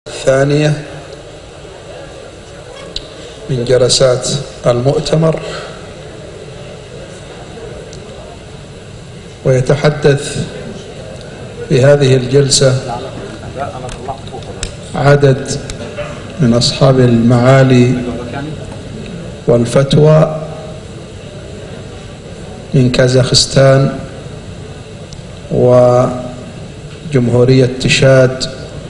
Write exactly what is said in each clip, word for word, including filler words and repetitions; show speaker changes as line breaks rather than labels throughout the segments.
الثانية من جلسات المؤتمر، ويتحدث في هذه الجلسة عدد من أصحاب المعالي والفتوى من كازاخستان وجمهورية تشاد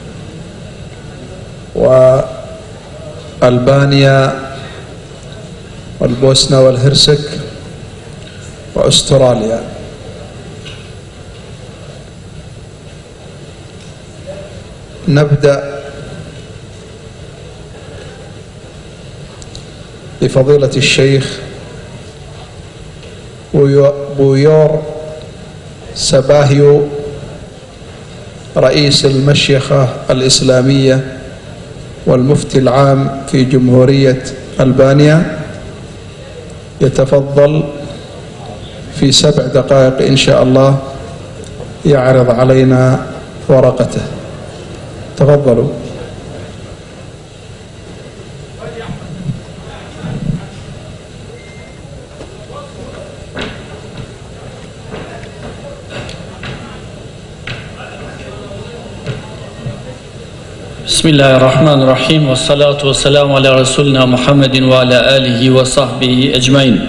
وألبانيا والبوسنة والهرسك وأستراليا. نبدأ بفضيلة الشيخ بويور سباهيو رئيس المشيخة الإسلامية والمفتي العام في جمهورية ألبانيا، يتفضل في سبع دقائق إن شاء الله يعرض علينا ورقته. تفضلوا.
بسم الله الرحمن الرحيم، والصلاة والسلام على رسولنا محمد وعلى آله وصحبه أجمعين.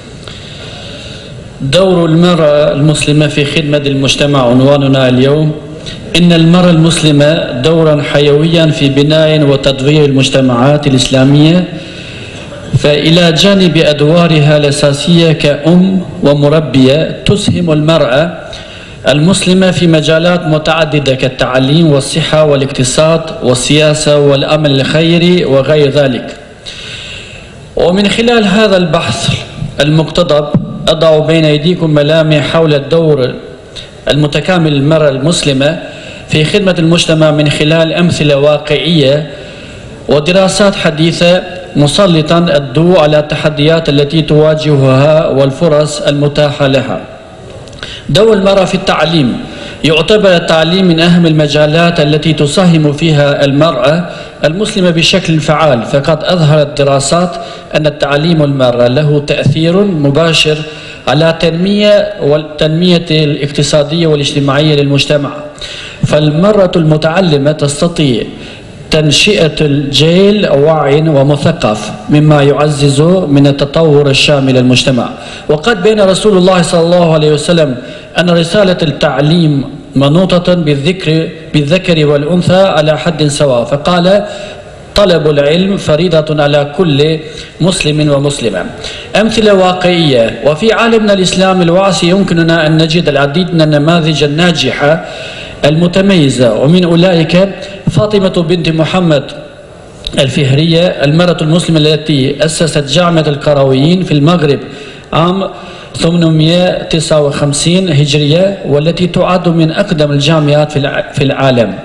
دور المرأة المسلمة في خدمة المجتمع عنواننا اليوم. إن المرأة المسلمة دورا حيويا في بناء وتطوير المجتمعات الإسلامية، فإلى جانب أدوارها الأساسية كأم ومربية، تسهم المرأة المسلمة في مجالات متعددة كالتعليم والصحة والاقتصاد والسياسة والأمن الخيري وغير ذلك. ومن خلال هذا البحث المقتضب أضع بين أيديكم ملامح حول الدور المتكامل للمرأة المسلمة في خدمة المجتمع من خلال أمثلة واقعية ودراسات حديثة، مسلطا الضوء على التحديات التي تواجهها والفرص المتاحة لها. دور المرأة في التعليم. يعتبر التعليم من أهم المجالات التي تساهم فيها المرأة المسلمة بشكل فعال، فقد أظهرت دراسات أن التعليم المرأة له تأثير مباشر على التنمية والتنمية الاقتصادية والاجتماعية للمجتمع. فالمرأة المتعلمة تستطيع تنشئة الجيل واعٍ ومثقف، مما يعزز من التطور الشامل للمجتمع. وقد بين رسول الله صلى الله عليه وسلم أن رسالة التعليم منوطة بالذكر بالذكر والأنثى على حد سواء، فقال: طلب العلم فريضة على كل مسلم ومسلمة. أمثلة واقعية. وفي عالمنا الإسلام الواسع يمكننا أن نجد العديد من النماذج الناجحة المتميزة، ومن أولئك فاطمة بنت محمد الفهرية، المرأة المسلمة التي أسست جامعة القرويين في المغرب عام ثمانمئة وتسعة وخمسين هجرية، والتي تعد من أقدم الجامعات في العالم.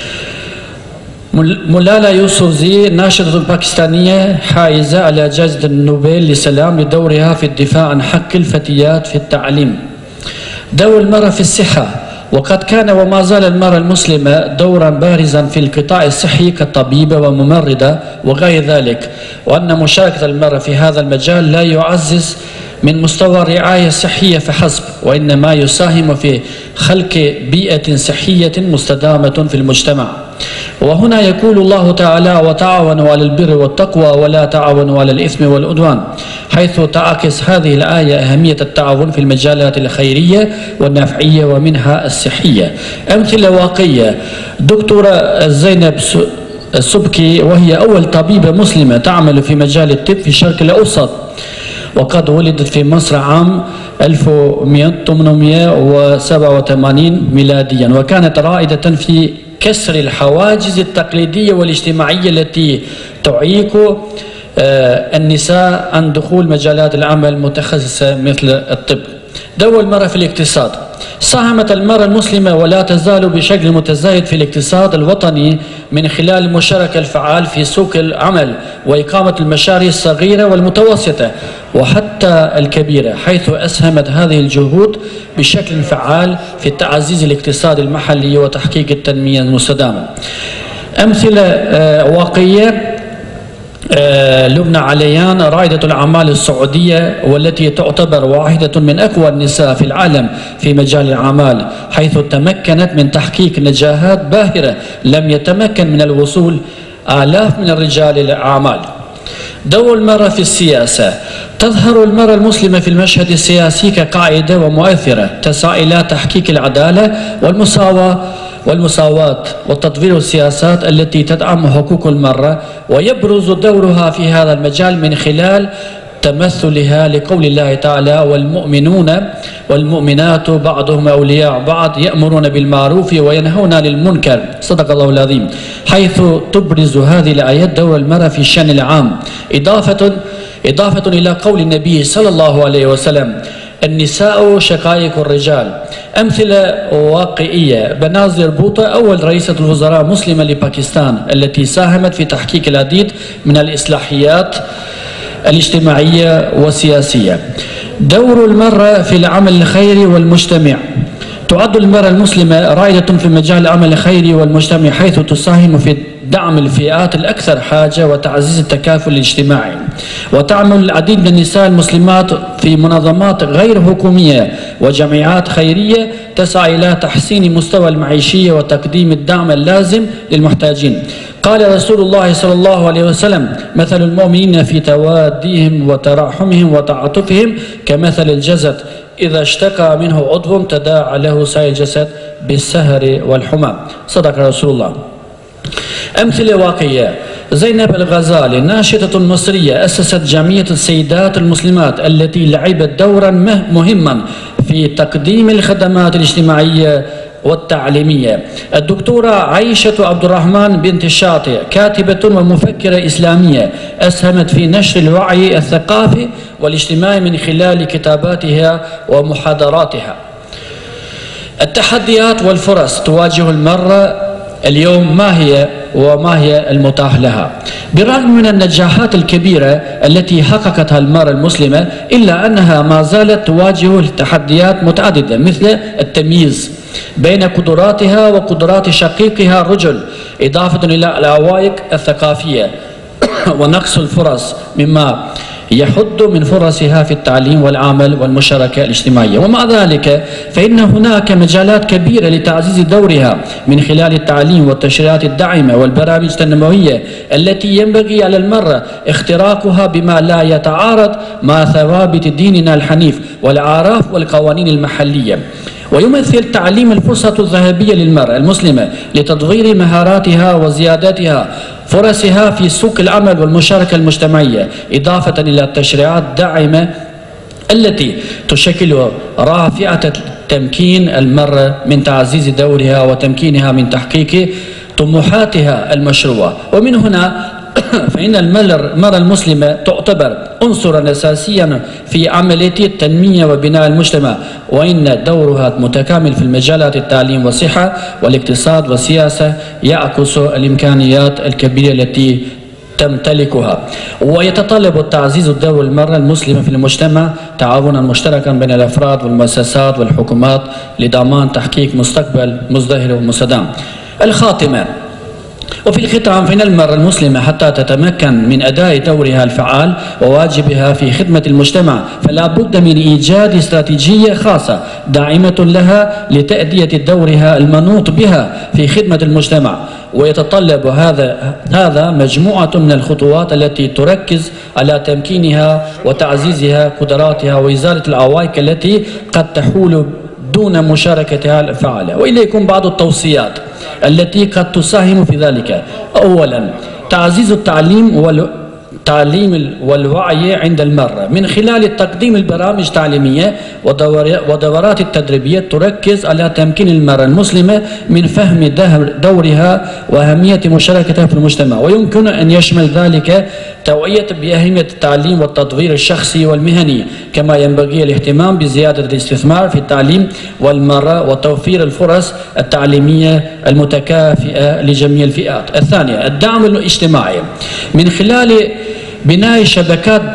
ملالا يوسفزي، ناشطة باكستانية حائزة على جائزة النوبل للسلام لدورها في الدفاع عن حق الفتيات في التعليم. دور المرأة في الصحة. وقد كان وما زال المرأة المسلمة دورا بارزا في القطاع الصحي كطبيبة وممرضة وغير ذلك، وأن مشاركة المرأة في هذا المجال لا يعزز من مستوى الرعاية الصحية فحسب، وإنما يساهم في خلق بيئة صحية مستدامة في المجتمع. وهنا يقول الله تعالى: وتعاونوا على البر والتقوى ولا تعاونوا على الإثم والعدوان، حيث تعكس هذه الآية أهمية التعاون في المجالات الخيرية والنفعية ومنها الصحية. أمثلة واقعية. دكتورة زينب السبكي، وهي أول طبيبة مسلمة تعمل في مجال الطب في الشرق الأوسط، وقد ولدت في مصر عام ألف وثمانمئة وسبعة وثمانين ميلاديا، وكانت رائدة في كسر الحواجز التقليدية والاجتماعية التي تعيق النساء عن دخول مجالات العمل المتخصصة مثل الطب. دور المرأة في الاقتصاد. ساهمت المرأة المسلمة ولا تزال بشكل متزايد في الاقتصاد الوطني من خلال المشاركة الفعال في سوق العمل وإقامة المشاريع الصغيرة والمتوسطة وحتى الكبيرة، حيث أسهمت هذه الجهود بشكل فعال في تعزيز الاقتصاد المحلي وتحقيق التنمية المستدامة. أمثلة واقعية: لبنى عليان رائدة الأعمال السعودية، والتي تعتبر واحدة من أقوى النساء في العالم في مجال الأعمال، حيث تمكنت من تحقيق نجاحات باهرة لم يتمكن من الوصول آلاف من الرجال الأعمال. دور المرأة في السياسة: تظهر المرأة المسلمة في المشهد السياسي كقاعدة ومؤثرة تسعى إلى تحقيق العدالة والمساواة والمساواة وتطوير السياسات التي تدعم حقوق المرأة، ويبرز دورها في هذا المجال من خلال تمثلها لقول الله تعالى: والمؤمنون والمؤمنات بعضهم أولياء بعض يأمرون بالمعروف وينهون عن المنكر. صدق الله العظيم. حيث تبرز هذه الآيات دور المرأة في الشأن العام، إضافة إضافة إلى قول النبي صلى الله عليه وسلم: النساء شقائق الرجال. أمثلة واقعية: بنازر بوطة أول رئيسة الوزراء مسلمة لباكستان، التي ساهمت في تحقيق العديد من الإصلاحيات الاجتماعية والسياسية. دور المرأة في العمل الخيري والمجتمع: تعد المرأة المسلمة رائدة في مجال العمل الخيري والمجتمع، حيث تساهم في دعم الفئات الأكثر حاجة وتعزيز التكافل الاجتماعي، وتعمل العديد من النساء المسلمات في منظمات غير حكومية وجمعيات خيرية تسعى إلى تحسين مستوى المعيشية وتقديم الدعم اللازم للمحتاجين. قال رسول الله صلى الله عليه وسلم: مثل المؤمنين في تواديهم وتراحمهم وتعاطفهم كمثل الجسد إذا اشتكى منه عضو تداعى له سائر الجسد بالسهر والحمى. صدق رسول الله. أمثلة واقعية: زينب الغزالي الناشطة مصرية أسست جمعية السيدات المسلمات، التي لعبت دورا مهما في تقديم الخدمات الاجتماعية والتعليمية. الدكتورة عائشة عبد الرحمن بنت الشاطئ كاتبة ومفكرة إسلامية، أسهمت في نشر الوعي الثقافي والاجتماعي من خلال كتاباتها ومحاضراتها. التحديات والفرص تواجه المرأة اليوم ما هي وما هي المتاح لها؟ بالرغم من النجاحات الكبيرة التي حققتها المرأة المسلمة، إلا أنها ما زالت تواجه تحديات متعددة، مثل التمييز بين قدراتها وقدرات شقيقها الرجل، إضافة إلى العوائق الثقافية ونقص الفرص، مما يحد من فرصها في التعليم والعمل والمشاركة الاجتماعية. ومع ذلك فإن هناك مجالات كبيرة لتعزيز دورها من خلال التعليم والتشريعات الداعمة والبرامج التنموية، التي ينبغي على المرأة اختراقها بما لا يتعارض مع ثوابت ديننا الحنيف والأعراف والقوانين المحلية. ويمثل التعليم الفرصة الذهبية للمرأة المسلمة لتطوير مهاراتها وزيادتها فرصها في سوق العمل والمشاركة المجتمعية، إضافة إلى التشريعات الداعمة التي تشكل رافعة تمكين المرأة من تعزيز دورها وتمكينها من تحقيق طموحاتها المشروعة. ومن هنا فإن المرأة المسلمة تعتبر عنصرا أساسيا في عملية التنمية وبناء المجتمع، وإن دورها متكامل في المجالات التعليم والصحة والاقتصاد والسياسة، يعكس الإمكانيات الكبيرة التي تمتلكها. ويتطلب تعزيز دور المرأة المسلمة في المجتمع تعاونا مشتركا بين الأفراد والمؤسسات والحكومات لضمان تحقيق مستقبل مزدهر ومستدام. الخاتمة: وفي الختام فإن المرأة المسلمة حتى تتمكن من أداء دورها الفعال وواجبها في خدمة المجتمع، فلا بد من إيجاد استراتيجية خاصة داعمة لها لتأدية دورها المنوط بها في خدمة المجتمع. ويتطلب هذا هذا مجموعة من الخطوات التي تركز على تمكينها وتعزيزها قدراتها وإزالة العوائق التي قد تحول دون مشاركتها الفعالة. وإليكم بعض التوصيات التي قد تساهم في ذلك. أولا، تعزيز التعليم والتعليم والوعي عند المرأة من خلال تقديم البرامج التعليمية ودورات التدريبية تركز على تمكين المرأة المسلمة من فهم دورها وأهمية مشاركتها في المجتمع، ويمكن أن يشمل ذلك توعية بأهمية التعليم والتطوير الشخصي والمهني، كما ينبغي الاهتمام بزيادة الاستثمار في التعليم والمرأة وتوفير الفرص التعليمية المتكافئة لجميع الفئات. الثانية، الدعم الاجتماعي من خلال بناء شبكات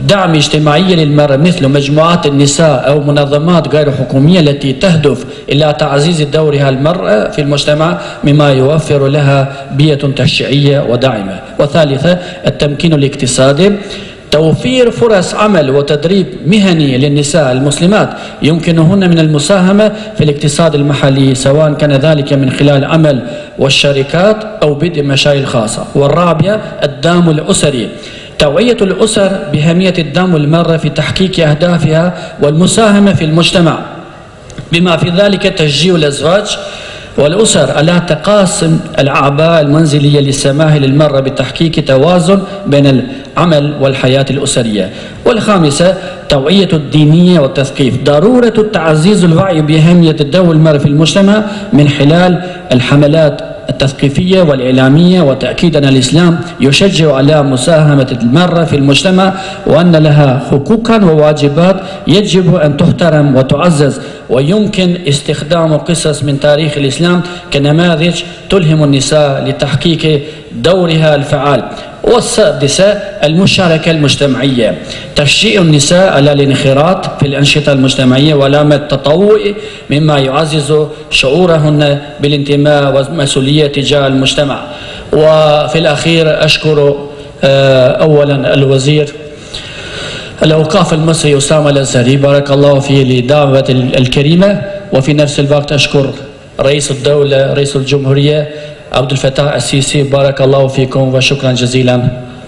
دعم اجتماعي للمرأة مثل مجموعات النساء أو منظمات غير حكومية التي تهدف إلى تعزيز دورها المرأة في المجتمع مما يوفر لها بيئة تشجيعية وداعمة. وثالثة التمكين الاقتصادي، توفير فرص عمل وتدريب مهني للنساء المسلمات يمكنهن من المساهمة في الاقتصاد المحلي سواء كان ذلك من خلال عمل والشركات أو بدء مشاريع خاصة. والرابعة الدعم الأسري، توعية الأسر بأهمية الدعم للمرأة في تحقيق أهدافها والمساهمة في المجتمع بما في ذلك تشجيع الأزواج والأسر على تقاسم الأعباء المنزلية للسماح للمرأة بتحقيق توازن بين العمل والحياة الأسرية. والخامسة توعية الدينية والتثقيف، ضرورة تعزيز الوعي بأهمية دور المرأة في المجتمع من خلال الحملات التثقيفية والإعلامية، وتأكيد أن الإسلام يشجع على مساهمة المرأة في المجتمع وأن لها حقوقا وواجبات يجب أن تحترم وتعزز، ويمكن استخدام قصص من تاريخ الإسلام كنماذج تلهم النساء لتحقيق دورها الفعال. والسادسة المشاركة المجتمعية، تشجيع النساء على الانخراط في الأنشطة المجتمعية والعمل التطوعي مما يعزز شعورهن بالانتماء والمسؤولية تجاه المجتمع. وفي الأخير أشكر أولا الوزير الأوقاف المصري أسامة الأزهري بارك الله فيه لدعوة الكريمة، وفي نفس الوقت أشكر رئيس الدولة رئيس الجمهورية عبد الفتاح السيسي بارك الله فيكم وشكرا جزيلا.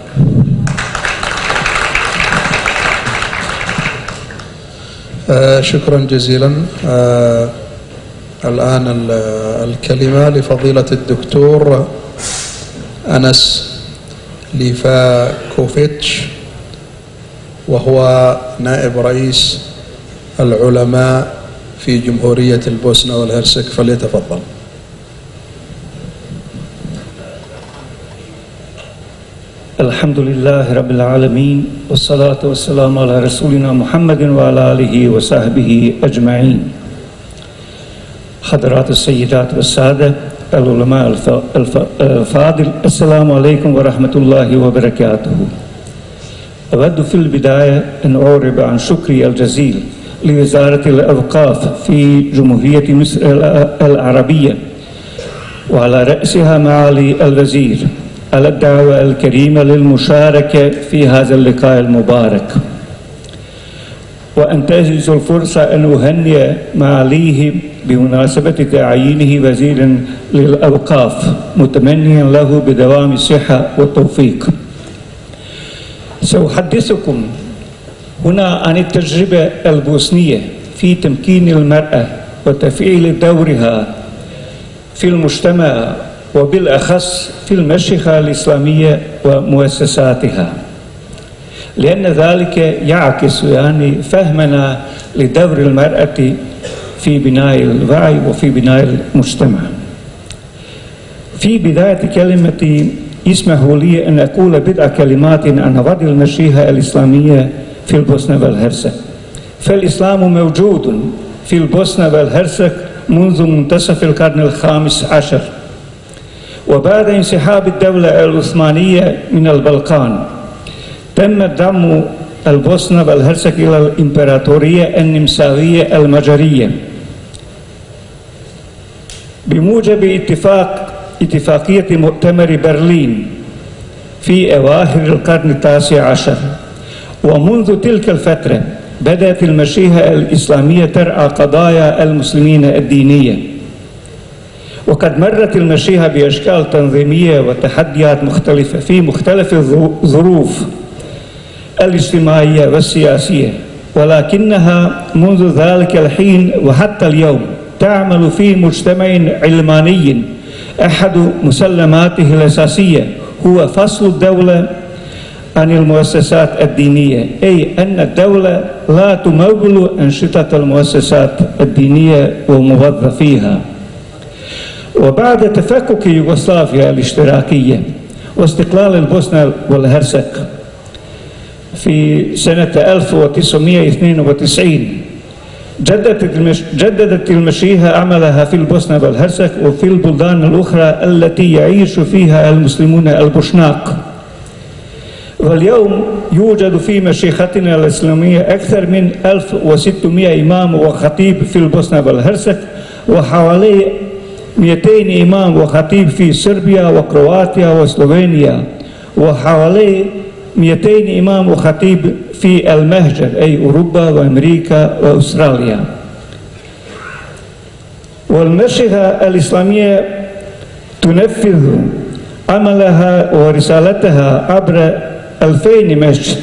آه شكرا جزيلا. آه الآن الكلمة لفضيلة الدكتور أنس ليفاكوفيتش وهو نائب رئيس العلماء في جمهورية البوسنة والهرسك، فليتفضل.
الحمد لله رب العالمين، والصلاة والسلام على رسولنا محمد وعلى آله وصحبه أجمعين. حضرات السيدات والسادة العلماء الفاضل، السلام عليكم ورحمة الله وبركاته. أود في البداية أن أعرب عن شكري الجزيل لوزارة الأوقاف في جمهورية مصر العربية وعلى رأسها معالي الوزير على الدعوة الكريمة للمشاركة في هذا اللقاء المبارك، وأنتهز الفرصة أن أهنئ معاليه بمناسبة تعيينه وزيرا للأوقاف، متمنيا له بدوام الصحة والتوفيق. سأحدثكم هنا عن التجربة البوسنية في تمكين المرأة وتفعيل دورها في المجتمع، وبالأخص في المشيخة الإسلامية ومؤسساتها، لأن ذلك يعكس يعني فهمنا لدور المرأة في بناء الوعي وفي بناء المجتمع. في بداية كلمتي اسمحوا لي أن أقول بضع كلمات عن وضع المشيخة الإسلامية في البوسنة والهرسك. فالإسلام موجود في البوسنة والهرسك منذ منتصف القرن الخامس عشر، وبعد انسحاب الدولة العثمانية من البلقان تم ضم البوسنة والهرسك إلى الإمبراطورية النمساوية المجرية بموجب اتفاق اتفاقية مؤتمر برلين في أواخر القرن التاسع عشر. ومنذ تلك الفترة بدأت المشيخة الإسلامية ترعى قضايا المسلمين الدينية، وقد مرت المشيخة بأشكال تنظيمية وتحديات مختلفة في مختلف الظروف الاجتماعية والسياسية، ولكنها منذ ذلك الحين وحتى اليوم تعمل في مجتمع علماني أحد مسلماته الأساسية هو فصل الدولة عن المؤسسات الدينية، أي أن الدولة لا تمول أنشطة المؤسسات الدينية وموظفيها. وبعد تفكك يوغوسلافيا الاشتراكية واستقلال البوسنة والهرسك في سنة ألف وتسعمائة واثنين وتسعين جددت المشيخة عملها في البوسنة والهرسك وفي البلدان الأخرى التي يعيش فيها المسلمون البوشناق، واليوم يوجد في مشيختنا الإسلامية أكثر من ألف وستمائة إمام وخطيب في البوسنة والهرسك، وحوالي مئتين إمام وخطيب في صربيا وكرواتيا وسلوفينيا، وحوالي مئتين إمام وخطيب في المهجر أي أوروبا وأمريكا وأستراليا. والمشيخة الإسلامية تنفذ عملها ورسالتها عبر ألفين مسجد،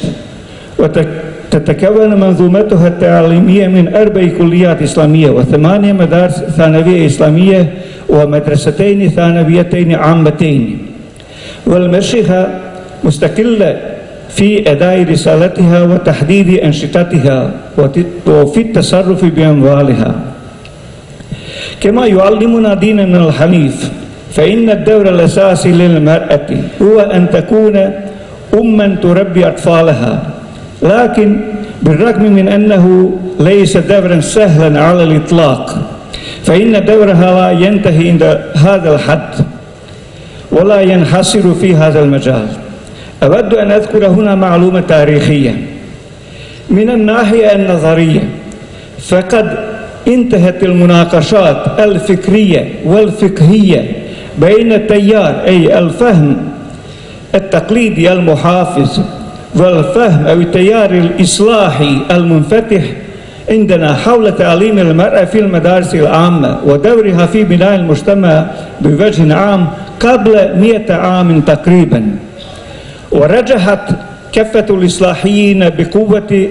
وتتكون منظومتها التعليمية من أربع كليات إسلامية وثمانية مدارس ثانوية إسلامية ومدرستين ثانويتين عامتين. والمشيخة مستقلة في أداء رسالتها وتحديد أنشطتها وفي التصرف بأموالها. كما يعلمنا ديننا الحنيف، فإن الدور الأساسي للمرأة هو أن تكون أماً تربي أطفالها، لكن بالرغم من أنه ليس دورا سهلا على الإطلاق، فإن دورها لا ينتهي عند هذا الحد ولا ينحصر في هذا المجال. أود أن أذكر هنا معلومة تاريخية. من الناحية النظرية فقد انتهت المناقشات الفكرية والفقهية بين التيار أي الفهم التقليدي المحافظ والفهم أو التيار الإصلاحي المنفتح عندنا حول تعليم المرأة في المدارس العامة ودورها في بناء المجتمع بوجه عام قبل مئة عام تقريبا. ورجحت كافة الإصلاحيين بقوة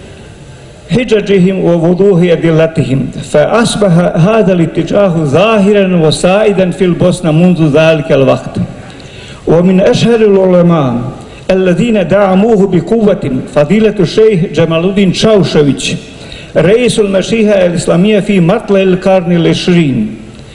حججهم ووضوح أدلتهم، فأصبح هذا الاتجاه ظاهرا وسائدا في البوسنة منذ ذلك الوقت. ومن أشهر العلماء الذين دعموه بقوة فضيلة الشيخ جمال الدين شاوشويتش رئيس المشيخة الإسلامية في مطلع القرن العشرين،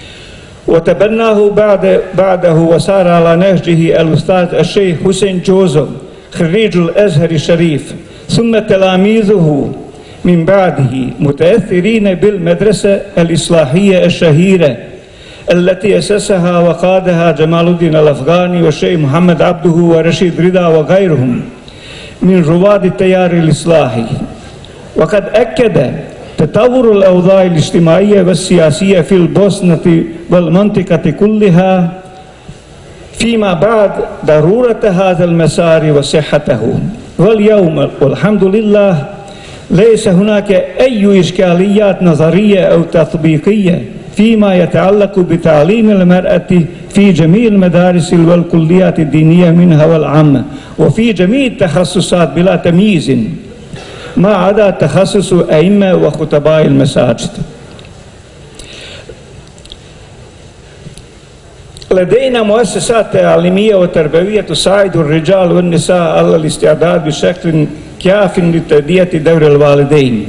وتبناه بعد بعده وسار على نهجه الأستاذ الشيخ حسين جوزو خريج الأزهر الشريف، ثم تلاميذه من بعده متأثرين بالمدرسة الإصلاحية الشهيرة التي أسسها وقادها جمال الدين الأفغاني والشيخ محمد عبده ورشيد رضا وغيرهم من رواد التيار الإصلاحي. وقد أكد تطور الأوضاع الاجتماعية والسياسية في البوسنة والمنطقة كلها فيما بعد ضرورة هذا المسار وصحته. واليوم والحمد لله ليس هناك أي إشكاليات نظرية أو تطبيقية فيما يتعلق بتعليم المرأة في جميع المدارس والكليات الدينية منها والعامة وفي جميع التخصصات بلا تمييز، ما عدا تخصص أئمة وخطباء المساجد. لدينا مؤسسات تعليمية وتربوية تساعد الرجال والنساء على الاستعداد بشكل كاف لتأدية دور الوالدين.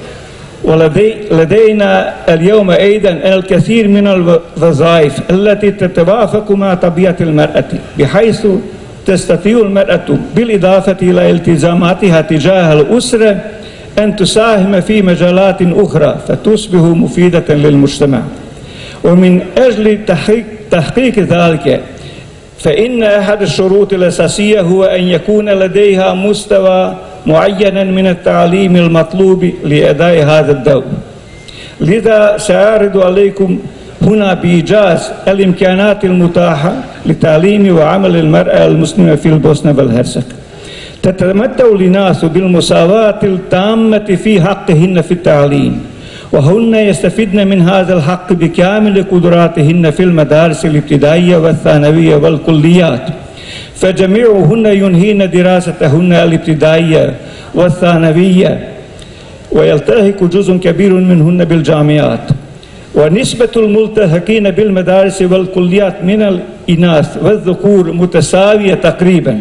ولدينا اليوم أيضا الكثير من الوظائف التي تتوافق مع طبيعة المرأة، بحيث تستطيع المرأة بالإضافة إلى التزاماتها تجاه الأسرة أن تساهم في مجالات أخرى فتصبح مفيدة للمجتمع. ومن أجل تحقيق, تحقيق ذلك فإن أحد الشروط الأساسية هو أن يكون لديها مستوى معينا من التعليم المطلوب لأداء هذا الدور. لذا سأعرض عليكم هنا بإيجاز الإمكانات المتاحة لتعليم وعمل المرأة المسلمة في البوسنة والهرسك. تتمتع الناس بالمساواة التامة في حقهن في التعليم، وهن يستفدن من هذا الحق بكامل قدراتهن في المدارس الابتدائية والثانوية والكليات، فجميعهن ينهين دراستهن الابتدائية والثانوية ويلتحق جزء كبير منهن بالجامعات. ونسبة الملتحقين بالمدارس والكليات من الإناث والذكور متساوية تقريبا.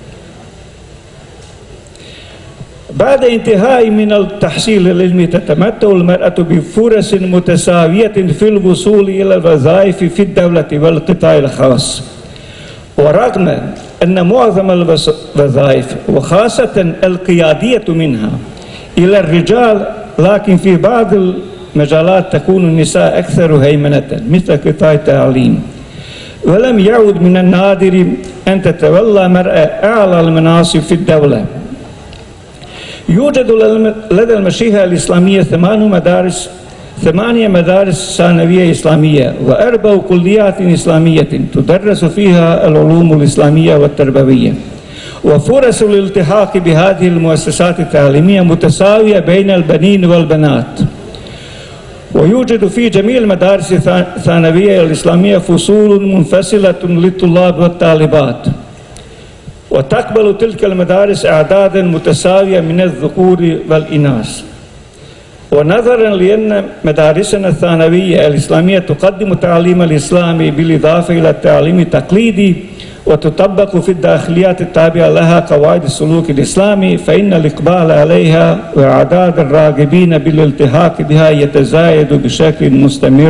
بعد انتهاء من التحصيل العلمي تتمتع المرأة بفرص متساوية في الوصول إلى الوظائف في الدولة والقطاع الخاص. ورغم أن معظم الوظائف وخاصة القيادية منها إلى الرجال، لكن في بعض المجالات تكون النساء أكثر هيمنة مثل قطاع التعليم. ولم يعد من النادر أن تتولى مرأة أعلى المناصب في الدولة. يوجد لدى المشيخة الإسلامية ثمان مدارس ثمانية مدارس ثانوية إسلامية وأربع كليات إسلامية تدرس فيها العلوم الإسلامية والتربوية، وفرص الالتحاق بهذه المؤسسات التعليمية متساوية بين البنين والبنات. ويوجد في جميع المدارس الثانوية الإسلامية فصول منفصلة للطلاب والطالبات، وتقبل تلك المدارس أعدادا متساوية من الذكور والإناث. ونظرا لأن مدارسنا الثانوية الإسلامية تقدم التعليم الإسلامي بالإضافة إلى التعليم التقليدي وتطبق في الداخليات التابعة لها قواعد السلوك الإسلامي، فإن الإقبال عليها وأعداد الراغبين بالالتحاق بها يتزايد بشكل مستمر.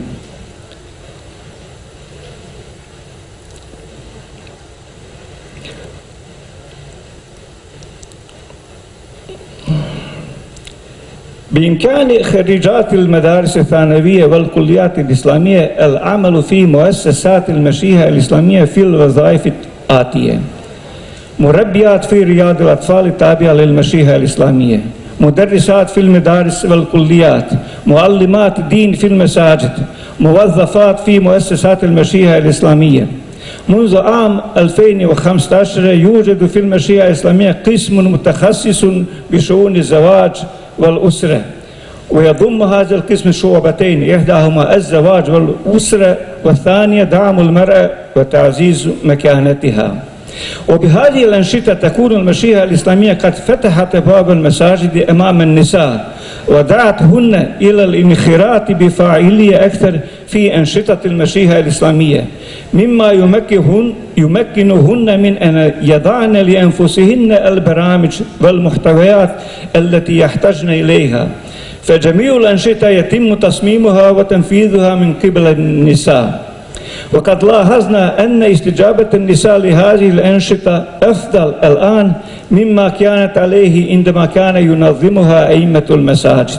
بإمكان خريجات المدارس الثانوية والكليات الإسلامية العمل في مؤسسات المشيخة الإسلامية في الوظائف الآتية: مربيات في رياض الأطفال التابعة للمشيخة الإسلامية، مدرسات في المدارس والكليات، معلمات دين في المساجد، موظفات في مؤسسات المشيخة الإسلامية. منذ عام ألفين وخمسة عشر يوجد في المشيخة الإسلامية قسم متخصص بشؤون الزواج والأسرة، ويضم هذا القسم شعبتين: إحداهما الزواج والأسرة، والثانية دعم المرأة وتعزيز مكانتها. وبهذه الأنشطة تكون المشيخة الإسلامية قد فتحت أبواب المساجد أمام النساء ودعتهن إلى الانخراط بفاعلية أكثر في أنشطة المشيخة الإسلامية، مما يمكنهن, يمكنهن من أن يضعن لأنفسهن البرامج والمحتويات التي يحتاجن إليها. فجميع الأنشطة يتم تصميمها وتنفيذها من قبل النساء. وقد لاحظنا أن استجابة النساء لهذه الأنشطة أفضل الآن مما كانت عليه عندما كان ينظمها أئمة المساجد.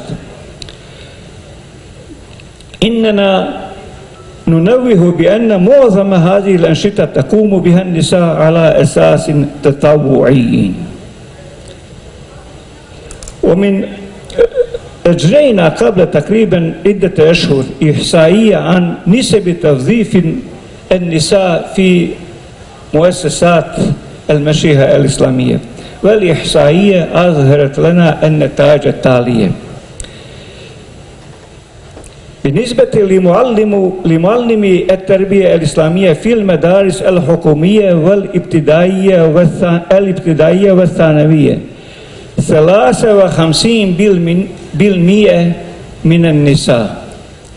إننا ننوه بأن معظم هذه الأنشطة تقوم بها النساء على أساس تطوعي. ومن أجرينا قبل تقريبا عدة أشهر إحصائية عن نسب توظيف النساء في مؤسسات المشيخة الإسلامية، والإحصائية أظهرت لنا النتائج التالية: بالنسبة لمعلم لمعلمي التربية الإسلامية في المدارس الحكومية والابتدائية والابتدائية والثانوية ثلاثة وخمسين بالمئة من النساء.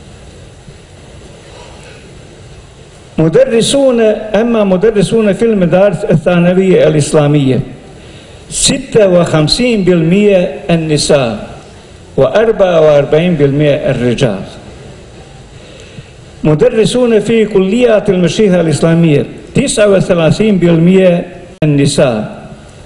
مدرسون أما مدرسون في المدارس الثانوية الإسلامية ستة وخمسين بالمئة النساء وأربعة وأربعين بالمئة الرجال. مدرسون في كليات المشيخة الإسلامية تسعة وثلاثين بالمئة النساء.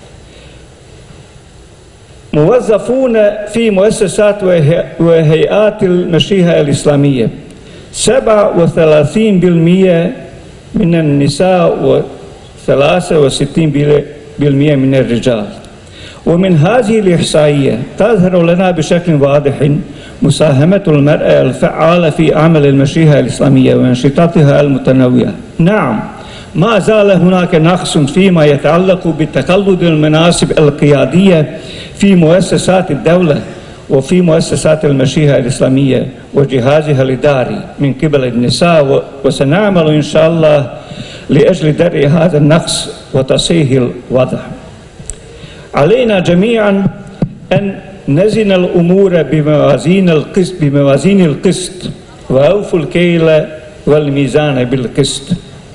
موظفون في مؤسسات وهيئات المشيخة الإسلامية سبعة وثلاثين بالمئة من النساء وثلاثة وستين بالمئة من الرجال. ومن هذه الإحصائية تظهر لنا بشكل واضح مساهمة المرأة الفعالة في عمل المشيخة الإسلامية وأنشطتها المتنوعة. نعم، ما زال هناك نقص فيما يتعلق بتقلد المناصب القيادية في مؤسسات الدولة وفي مؤسسات المشيخة الإسلامية وجهازها الإداري من قبل النساء، وسنعمل إن شاء الله لأجل درء هذا النقص وتصحيح الوضع. علينا جميعا أن نزن الأمور بموازين القسط بموازين القسط وأوفوا الكيل والميزان بالقسط،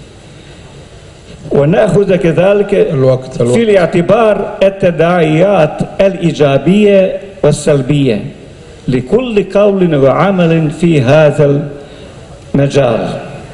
ونأخذ كذلك
الوقت الوقت.
في الاعتبار التداعيات الإيجابية والسلبية لكل قول وعمل في هذا المجال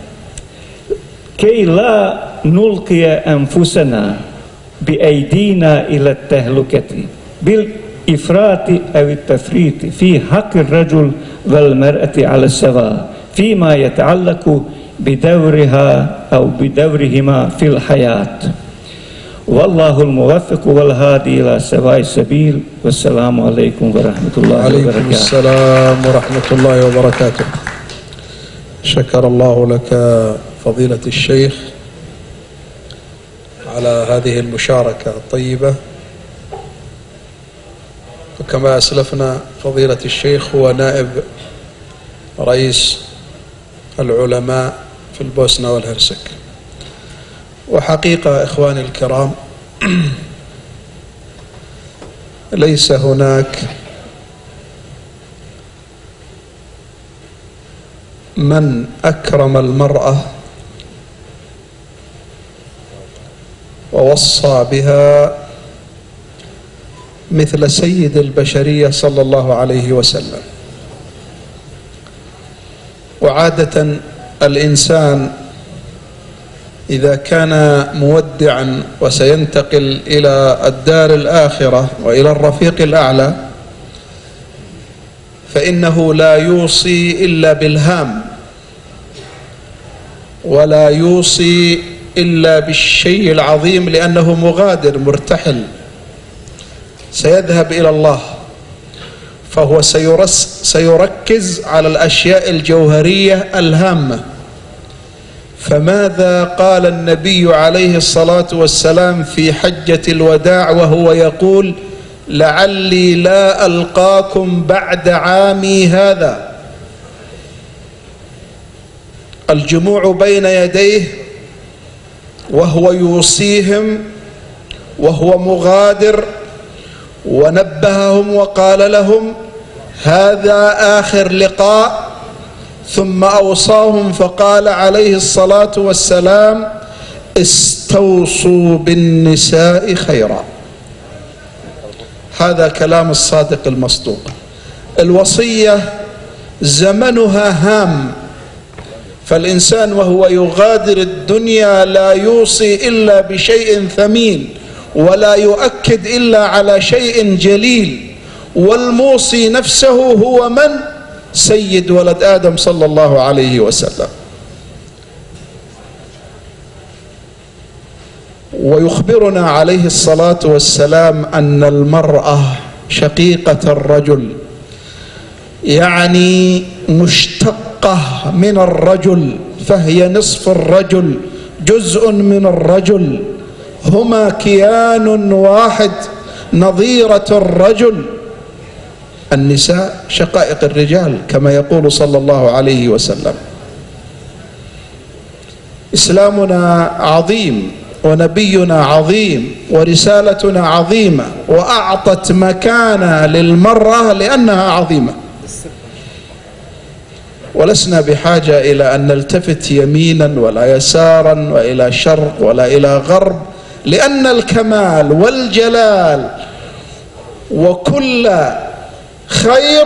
كي لا نلقي أنفسنا بأيدينا إلى التهلكة بالإفراط أو التفريط في حق الرجل والمرأة على السواء فيما يتعلق بدورها أو بدورهما في الحياة. والله الموفق والهادي إلى سواء السبيل. والسلام عليكم ورحمة الله
عليكم
وبركاته.
السلام ورحمة الله وبركاته. شكر الله لك فضيلة الشيخ على هذه المشاركة الطيبة. وكما أسلفنا فضيلة الشيخ هو نائب رئيس العلماء في البوسنة والهرسك. وحقيقة إخواني الكرام ليس هناك من أكرم المرأة ووصى بها مثل سيد البشرية صلى الله عليه وسلم. وعادة الإنسان إذا كان مودعا وسينتقل إلى الدار الآخرة وإلى الرفيق الأعلى فإنه لا يوصي إلا بالهام، ولا يوصي إلا بالشيء العظيم، لأنه مغادر مرتحل سيذهب إلى الله، فهو سيرس سيركز على الأشياء الجوهرية الهامة. فماذا قال النبي عليه الصلاة والسلام في حجة الوداع وهو يقول: لعلي لا ألقاكم بعد عامي هذا؟ الجموع بين يديه وهو يوصيهم وهو مغادر، ونبههم وقال لهم هذا آخر لقاء، ثم أوصاهم فقال عليه الصلاة والسلام: استوصوا بالنساء خيرا. هذا كلام الصادق المصدوق. الوصية زمنها هام، فالإنسان وهو يغادر الدنيا لا يوصي إلا بشيء ثمين، ولا يؤكد إلا على شيء جليل. والموصي نفسه هو من؟ سيد ولد آدم صلى الله عليه وسلم. ويخبرنا عليه الصلاة والسلام أن المرأة شقيقة الرجل، يعني مشتقة من الرجل، فهي نصف الرجل، جزء من الرجل، هما كيان واحد، نظيرة الرجل. النساء شقائق الرجال كما يقول صلى الله عليه وسلم. إسلامنا عظيم، ونبينا عظيم، ورسالتنا عظيمة، وأعطت مكانة للمرأة لأنها عظيمة. ولسنا بحاجة إلى أن نلتفت يمينا ولا يسارا وإلى شرق ولا إلى غرب، لأن الكمال والجلال وكل خير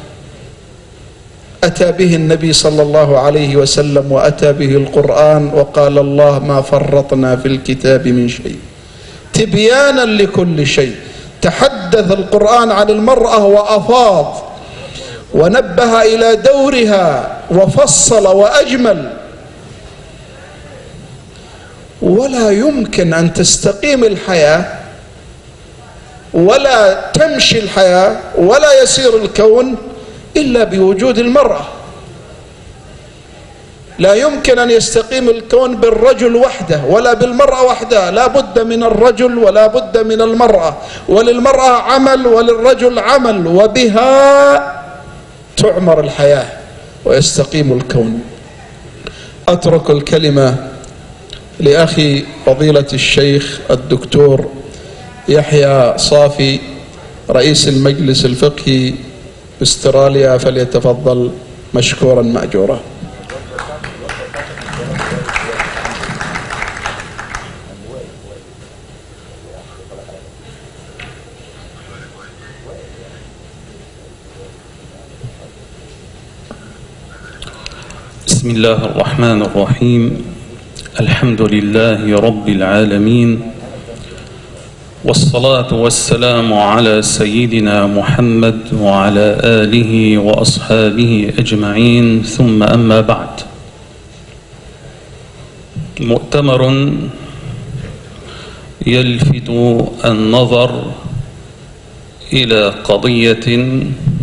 أتى به النبي صلى الله عليه وسلم، وأتى به القرآن، وقال الله: ما فرطنا في الكتاب من شيء، تبيانا لكل شيء. تحدث القرآن عن المرأة وأفاض ونبه إلى دورها وفصل وأجمل. ولا يمكن أن تستقيم الحياة ولا تمشي الحياة ولا يسير الكون إلا بوجود المرأة. لا يمكن أن يستقيم الكون بالرجل وحده ولا بالمرأة وحدها، لا بد من الرجل ولا بد من المرأة، وللمرأة عمل وللرجل عمل، وبها تعمر الحياة ويستقيم الكون. أترك الكلمة لأخي فضيلة الشيخ الدكتور يحيى صافي رئيس المجلس الفقهي استراليا، فليتفضل مشكورا مأجورا.
بسم الله الرحمن الرحيم. الحمد لله رب العالمين، والصلاة والسلام على سيدنا محمد وعلى آله وأصحابه أجمعين، ثم أما بعد. مؤتمر يلفت النظر إلى قضية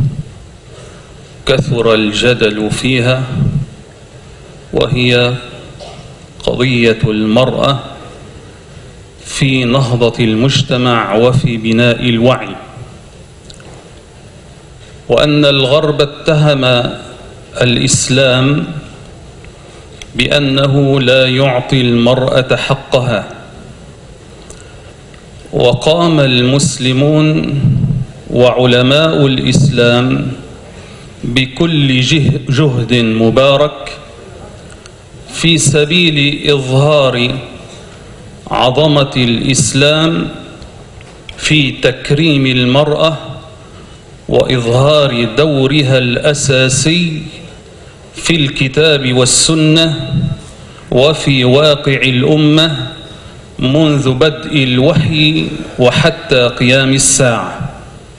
كثر الجدل فيها، وهي قضية المرأة في نهضة المجتمع وفي بناء الوعي، وأن الغرب اتهم الإسلام بأنه لا يعطي المرأة حقها، وقام المسلمون وعلماء الإسلام بكل جهد مبارك في سبيل إظهار عظمة الإسلام في تكريم المرأة وإظهار دورها الأساسي في الكتاب والسنة وفي واقع الأمة منذ بدء الوحي وحتى قيام الساعة.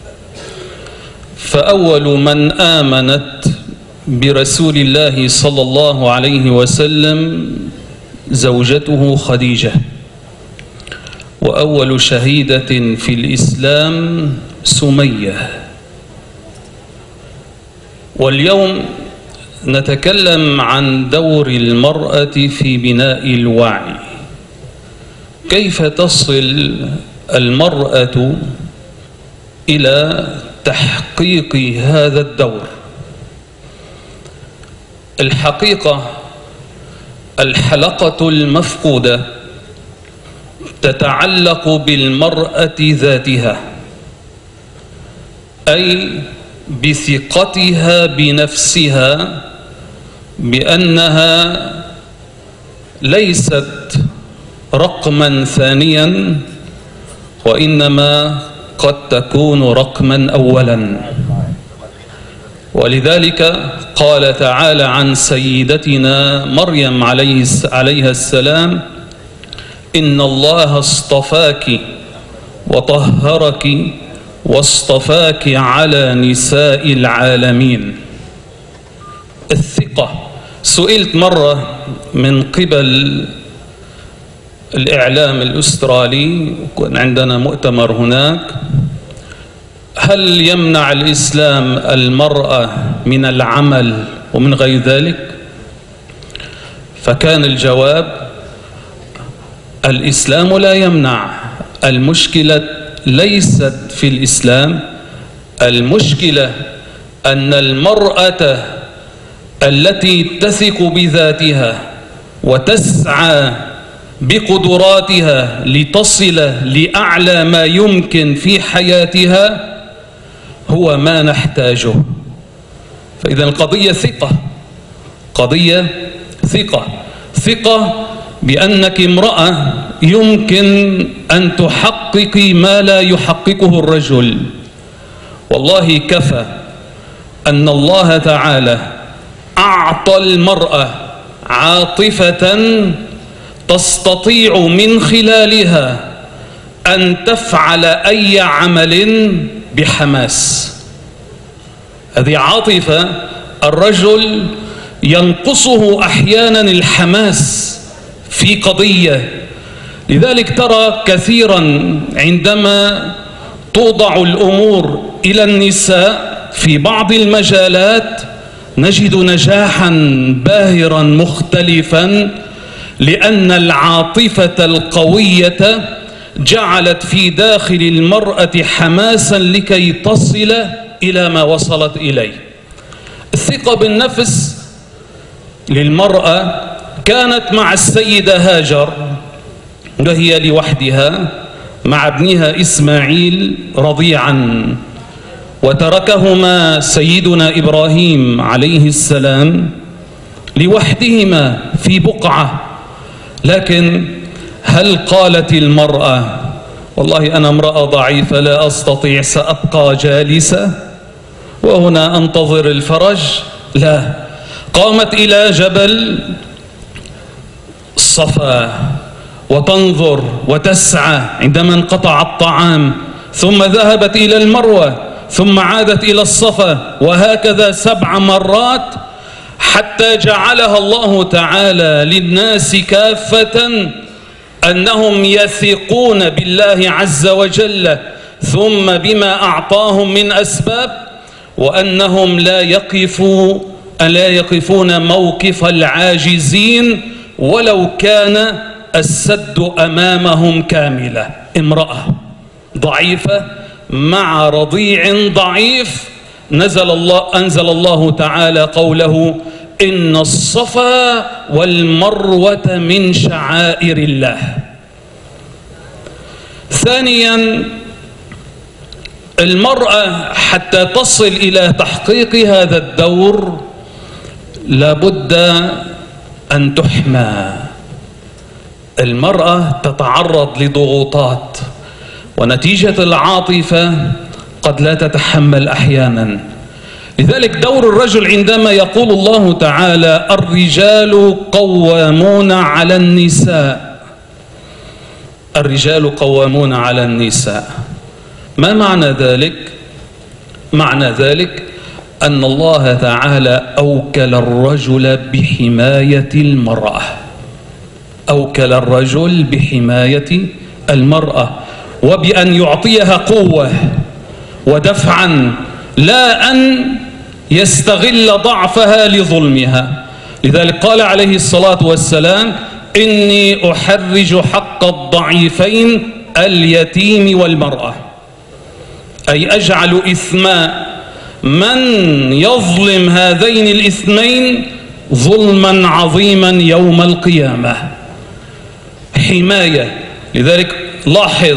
فأول من آمنت برسول الله صلى الله عليه وسلم زوجته خديجة، وأول شهيدة في الإسلام سمية. واليوم نتكلم عن دور المرأة في بناء الوعي. كيف تصل المرأة إلى تحقيق هذا الدور؟ الحقيقة الحلقة المفقودة تتعلق بالمرأة ذاتها، أي بثقتها بنفسها بأنها ليست رقما ثانيا، وإنما قد تكون رقما أولا. ولذلك قال تعالى عن سيدتنا مريم عليها السلام: إن الله اصطفاك وطهرك واصطفاك على نساء العالمين. الثقة. سئلت مرة من قبل الإعلام الأسترالي، عندنا مؤتمر هناك، هل يمنع الإسلام المرأة من العمل ومن غير ذلك؟ فكان الجواب: الإسلام لا يمنع. المشكلة ليست في الإسلام، المشكلة أن المرأة التي تثق بذاتها وتسعى بقدراتها لتصل لأعلى ما يمكن في حياتها هو ما نحتاجه. فإذا القضية ثقة، قضية ثقة ثقة بأنك امرأة يمكن أن تحققي ما لا يحققه الرجل. والله كفى أن الله تعالى أعطى المرأة عاطفة تستطيع من خلالها أن تفعل أي عمل بحماس. هذه عاطفة الرجل ينقصه أحيانا الحماس في قضية. لذلك ترى كثيرا عندما توضع الأمور إلى النساء في بعض المجالات نجد نجاحا باهرا مختلفا، لأن العاطفة القوية جعلت في داخل المرأة حماسا لكي تصل إلى ما وصلت إليه. الثقة بالنفس للمرأة كانت مع السيدة هاجر وهي لوحدها مع ابنها إسماعيل رضيعا، وتركهما سيدنا إبراهيم عليه السلام لوحدهما في بقعة. لكن هل قالت المرأة: والله أنا امرأة ضعيفة لا أستطيع سأبقى جالسة وهنا أنتظر الفرج؟ لا، قامت إلى جبل الصفا وتنظر وتسعى عندما انقطع الطعام، ثم ذهبت إلى المروة، ثم عادت إلى الصفا، وهكذا سبع مرات حتى جعلها الله تعالى للناس كافة أنهم يثقون بالله عز وجل ثم بما أعطاهم من أسباب، وأنهم لا يقفوا لا يقفون موقف العاجزين ولو كان السد أمامهم كاملة. امرأة ضعيفة مع رضيع ضعيف، نزل الله أنزل الله تعالى قوله: إن الصفا والمروة من شعائر الله. ثانيا، المرأة حتى تصل إلى تحقيق هذا الدور لابد أن تحمى. المرأة تتعرض لضغوطات، ونتيجة العاطفة قد لا تتحمل أحيانا. لذلك دور الرجل عندما يقول الله تعالى: الرجال قوامون على النساء، الرجال قوامون على النساء، ما معنى ذلك؟ معنى ذلك أن الله تعالى أوكل الرجل بحماية المرأة، أوكل الرجل بحماية المرأة وبأن يعطيها قوة ودفعا، لا أن يستغل ضعفها لظلمها. لذلك قال عليه الصلاة والسلام: إني أحرج حق الضعيفين اليتيم والمرأة، أي أجعل إثم من يظلم هذين الإثمين ظلما عظيما يوم القيامة. حماية. لذلك لاحظ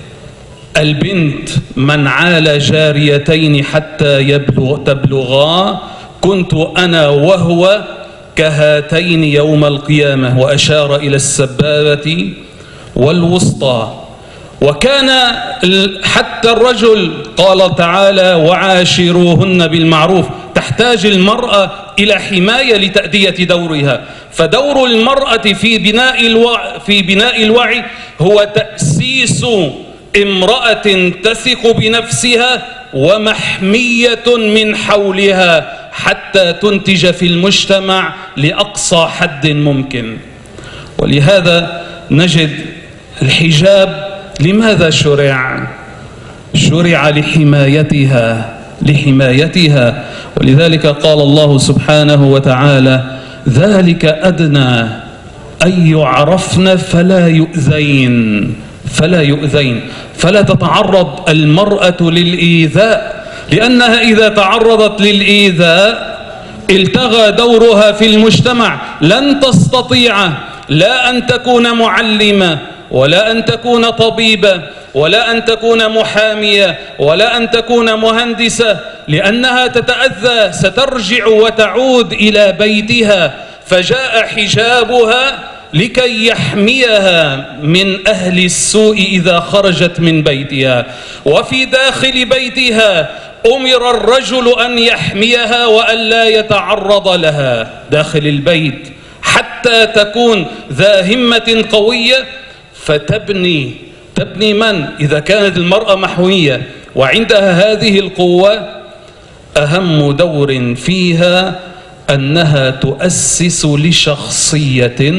البنت: من عال جاريتين حتى يبلغ تبلغا كنت أنا وهو كهاتين يوم القيامة، وأشار إلى السبابة والوسطى. وكان حتى الرجل قال تعالى: وعاشروهن بالمعروف. تحتاج المرأة إلى حماية لتأدية دورها. فدور المرأة في بناء الوعي, في بناء الوعي هو تأسيس امرأة تثق بنفسها ومحمية من حولها حتى تنتج في المجتمع لأقصى حد ممكن. ولهذا نجد الحجاب لماذا شرع؟ شرع لحمايتها لحمايتها ولذلك قال الله سبحانه وتعالى: ذلك أدنى أن يعرفن فلا يؤذين فلا يؤذين فلا تتعرض المرأة للإيذاء، لأنها إذا تعرضت للإيذاء التغى دورها في المجتمع. لن تستطيع لا أن تكون معلمة، ولا أن تكون طبيبة، ولا أن تكون محامية، ولا أن تكون مهندسة، لأنها تتأذى، سترجع وتعود إلى بيتها. فجاء حجابها لكي يحميها من أهل السوء إذا خرجت من بيتها. وفي داخل بيتها أمر الرجل أن يحميها وأن لا يتعرض لها داخل البيت، حتى تكون ذا همة قوية فتبني تبني من؟ إذا كانت المرأة محمية وعندها هذه القوة، أهم دور فيها أنها تؤسس لشخصية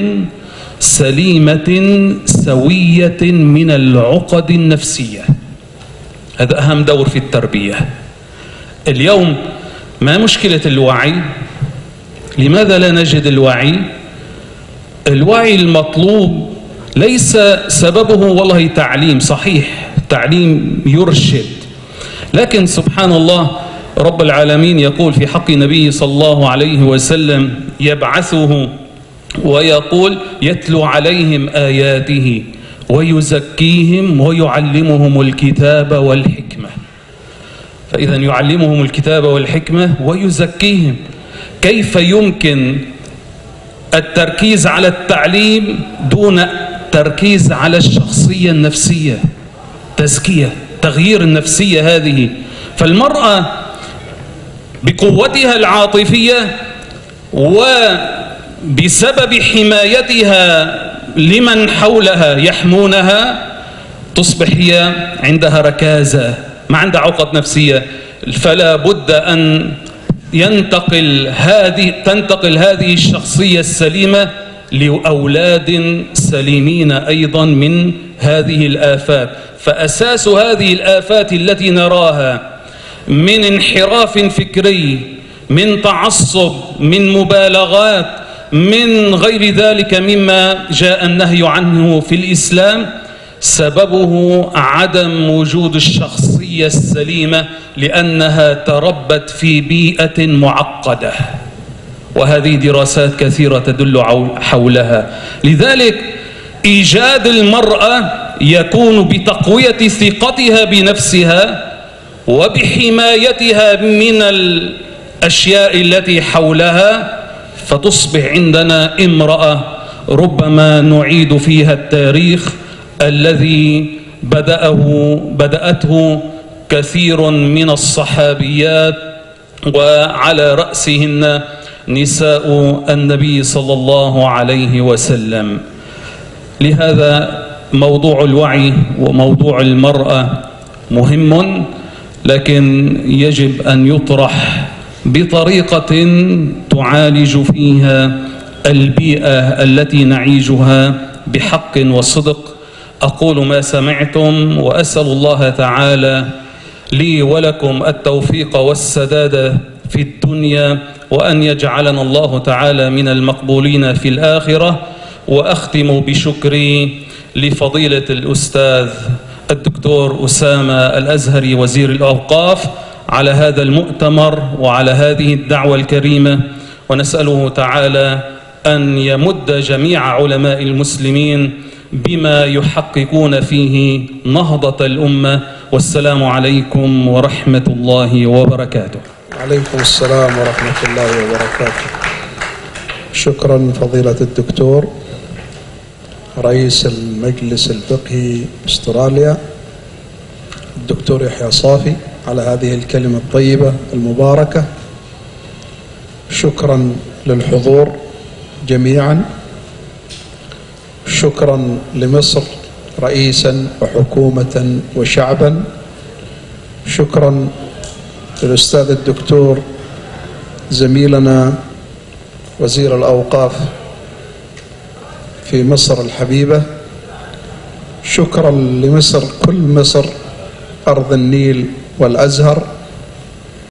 سليمة سوية من العقد النفسية. هذا أهم دور في التربية. اليوم ما مشكلة الوعي؟ لماذا لا نجد الوعي؟ الوعي المطلوب ليس سببه والله تعليم، صحيح تعليم يرشد، لكن سبحان الله رب العالمين يقول في حق نبيه صلى الله عليه وسلم: يبعثه ويقول يتلو عليهم آياته ويزكيهم ويعلمهم الكتاب والحكمة. فإذا يعلمهم الكتاب والحكمة ويزكيهم. كيف يمكن التركيز على التعليم دون تركيز على الشخصية النفسية؟ تزكية، تغيير النفسية هذه. فالمرأة بقوتها العاطفية وبسبب حمايتها لمن حولها يحمونها تصبح هي عندها ركازة، ما عندها عقد نفسية. فلا بد أن ينتقل هذه تنتقل هذه الشخصية السليمة لأولاد سليمين أيضا من هذه الآفات. فأساس هذه الآفات التي نراها من انحراف فكري، من تعصب، من مبالغات، من غير ذلك مما جاء النهي عنه في الإسلام، سببه عدم وجود الشخصية السليمة، لأنها تربت في بيئة معقدة، وهذه دراسات كثيرة تدل حولها. لذلك إيجاد المرأة يكون بتقوية ثقتها بنفسها وبحمايتها من الأشياء التي حولها، فتصبح عندنا امرأة ربما نعيد فيها التاريخ الذي بدأه بدأته كثير من الصحابيات، وعلى رأسهن نساء النبي صلى الله عليه وسلم. لهذا موضوع الوعي وموضوع المرأة مهم، لكن يجب أن يطرح بطريقة تعالج فيها البيئة التي نعيشها بحق وصدق. أقول ما سمعتم، وأسأل الله تعالى لي ولكم التوفيق والسداد في الدنيا، وأن يجعلنا الله تعالى من المقبولين في الآخرة. وأختم بشكري لفضيلة الأستاذ الدكتور أسامة الأزهري وزير الأوقاف على هذا المؤتمر وعلى هذه الدعوة الكريمة، ونسأله تعالى أن يمد جميع علماء المسلمين بما يحققون فيه نهضة الأمة. والسلام عليكم ورحمة الله وبركاته.
عليكم السلام ورحمة الله وبركاته. شكرا فضيلة الدكتور رئيس المجلس الفقهي استراليا الدكتور يحيى صافي على هذه الكلمة الطيبة المباركة. شكرا للحضور جميعا. شكرا لمصر رئيسا وحكومة وشعبا. شكرا للأستاذ الدكتور زميلنا وزير الأوقاف في مصر الحبيبة. شكرا لمصر، كل مصر، أرض النيل والأزهر.